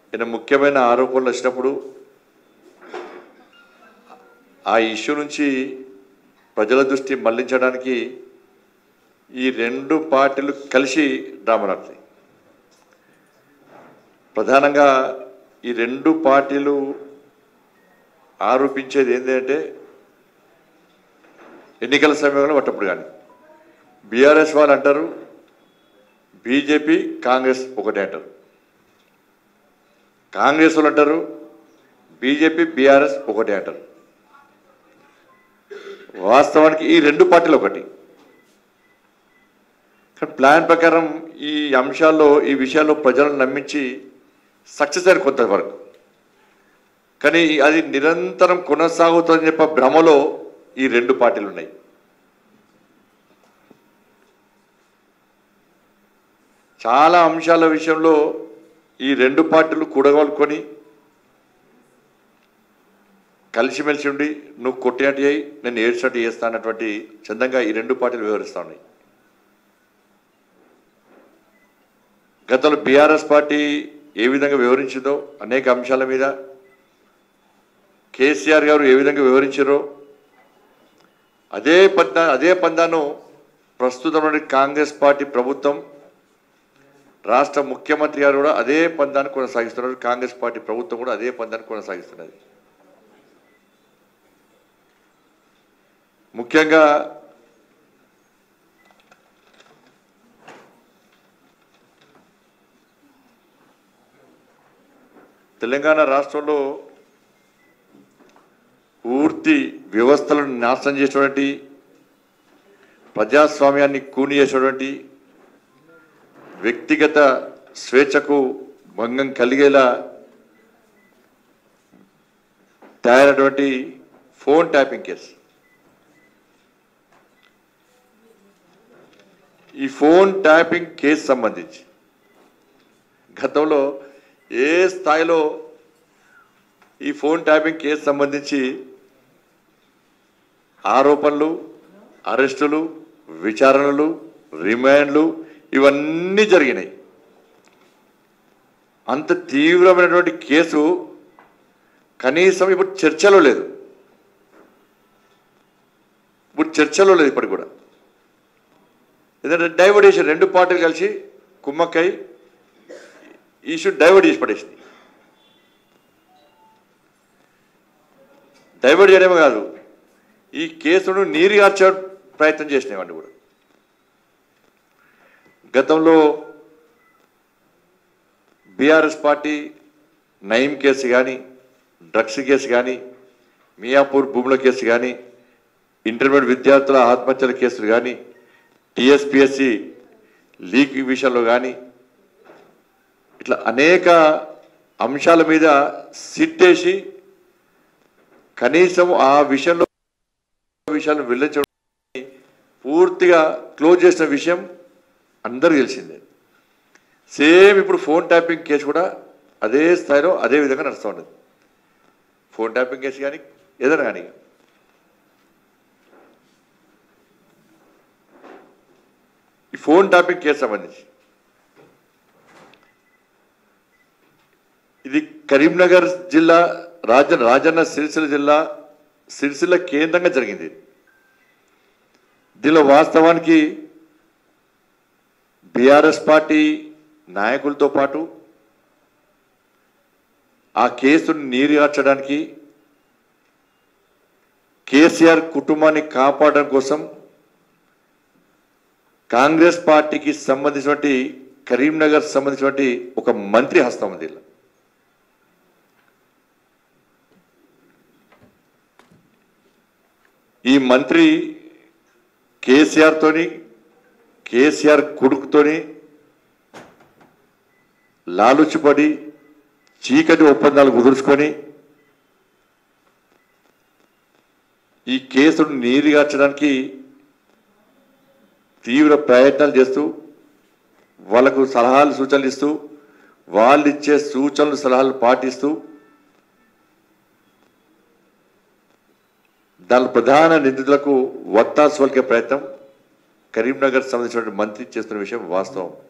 ఈయన ముఖ్యమైన ఆరోపణలు వచ్చినప్పుడు ఆ ఇష్యూ నుంచి ప్రజల దృష్టి మళ్లించడానికి ఈ రెండు పార్టీలు కలిసి డ్రామా నడుతాయి. ప్రధానంగా ఈ రెండు పార్టీలు ఆరోపించేది ఏంటంటే ఎన్నికల సమయంలో పట్టప్పుడు కానీ బీఆర్ఎస్ వాళ్ళు అంటారు బీజేపీ కాంగ్రెస్ ఒకటే అంటారు, కాంగ్రెస్ వాళ్ళు అంటారు బీజేపీ బీఆర్ఎస్ ఒకటే అంటారు. వాస్తవానికి ఈ రెండు పార్టీలు ఒకటి. కానీ ప్లాన్ ప్రకారం ఈ అంశాల్లో ఈ విషయాల్లో ప్రజలను నమ్మించి సక్సెస్ అయిన కొంతవరకు, కానీ అది నిరంతరం కొనసాగుతుందని చెప్పే భ్రమలో ఈ రెండు పార్టీలు ఉన్నాయి. చాలా అంశాల విషయంలో ఈ రెండు పార్టీలు కూడగలుకొని కలిసిమెలిసి ఉండి నువ్వు కొట్టినట్టు అయ్యి నేను ఏడ్చినట్టు చేస్తా అన్నటువంటి చందంగా ఈ రెండు పార్టీలు వ్యవహరిస్తూ ఉన్నాయి. గతంలో బీఆర్ఎస్ పార్టీ ఏ విధంగా వివరించిందో అనేక అంశాల మీద కేసీఆర్ గారు ఏ విధంగా వివరించారో అదే పందాను ప్రస్తుతం కాంగ్రెస్ పార్టీ ప్రభుత్వం రాష్ట్ర ముఖ్యమంత్రి గారు కూడా అదే పందాన్ని కొనసాగిస్తున్నారు. కాంగ్రెస్ పార్టీ ప్రభుత్వం కూడా అదే పందాన్ని కొనసాగిస్తున్నది. ముఖ్యంగా తెలంగాణ రాష్ట్రంలో పూర్తి వ్యవస్థలను నాశనం చేసేటువంటి ప్రజాస్వామ్యాన్ని కూని చేసేటువంటి వ్యక్తిగత స్వేచ్ఛకు భంగం కలిగేలా తయారైనటువంటి ఫోన్ ట్యాపింగ్ కేసు. ఈ ఫోన్ ట్యాపింగ్ కేసు సంబంధించి గతంలో ఏ స్థాయిలో ఈ ఫోన్ ట్యాపింగ్ కేసు సంబంధించి ఆరోపణలు, అరెస్టులు, విచారణలు, రిమాండ్లు ఇవన్నీ జరిగినాయి. అంత తీవ్రమైనటువంటి కేసు కనీసం ఇప్పుడు చర్చలో లేదు. ఇప్పటికి కూడా ఎందుకంటే డైవర్ట్ చేసి రెండు పార్టీలు కలిసి కుమ్మక్కై ఇష్యూ డైవర్ట్ చేసి పడేసింది. డైవర్ట్ చేయడమే కాదు, ఈ కేసును నీరుగార్చే ప్రయత్నం చేసినవాడిని కూడా. గతంలో బీఆర్ఎస్ పార్టీ నయీం కేసు కానీ, డ్రగ్స్ కేసు కానీ, మియాపూర్ భూముల కేసు కానీ, ఇంటర్మీడియట్ విద్యార్థుల ఆత్మహత్యల కేసులు కానీ, టీఎస్పీఎస్సీ లీక్ విషయంలో కానీ ఇట్లా అనేక అంశాల మీద సిట్టేసి కనీసం ఆ విషయాలను వెళ్ళించడం పూర్తిగా క్లోజ్ చేసిన విషయం అందరికీ తెలిసిందే. సేమ్ ఇప్పుడు ఫోన్ ట్యాపింగ్ కేసు కూడా అదే స్థాయిలో అదే విధంగా నడుస్తూ ఉండదు. ఫోన్ ట్యాపింగ్ కేసు కానీ ఏదైనా కానీ ఈ ఫోన్ ట్యాపింగ్ కేసు సంబంధించి ఇది కరీంనగర్ జిల్లా రాజన్న సిరిసిల్ల జిల్లా సిరిసిల్ల కేంద్రంగా జరిగింది. దీనిలో వాస్తవానికి బీఆర్ఎస్ పార్టీ నాయకులతో పాటు ఆ కేసును నీరుగార్చడానికి కేసీఆర్ కుటుంబాన్ని కాపాడడం కోసం కాంగ్రెస్ పార్టీకి సంబంధించినటువంటి కరీంనగర్ సంబంధించినటువంటి ఒక మంత్రి హస్తం ఉంది. ఈ మంత్రి కేసీఆర్ కొడుకుతోని లాలుచిపడి చీకటి ఒప్పందాలు కుదుర్చుకొని ఈ కేసును నీరుగార్చడానికి తీవ్ర ప్రయత్నాలు చేస్తూ వాళ్ళకు సలహాలు సూచనలు ఇస్తూ వాళ్ళు ఇచ్చే సూచనలు సలహాలు పాటిస్తూ దాని ప్రధాన నిందితులకు వత్తాసు పలికే ప్రయత్నం కరీంనగర్ సంబంధించిన మంత్రి చేస్తున్న విషయం వాస్తవం.